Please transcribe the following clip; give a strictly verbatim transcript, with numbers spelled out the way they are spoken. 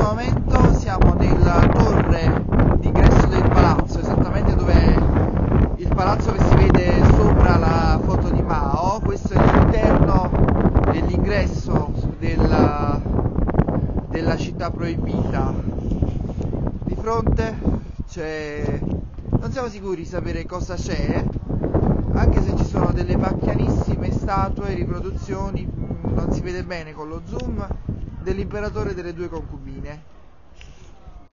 momento siamo nella torre d'ingresso del palazzo, esattamente dove il palazzo che si vede sopra la foto di Mao. Questo è l'interno dell'ingresso della, della città proibita. Di fronte c'è... non siamo sicuri di sapere cosa c'è, anche se ci sono delle bacchianissime statue, riproduzioni, non si vede bene con lo zoom, dell'imperatore e delle due concubine.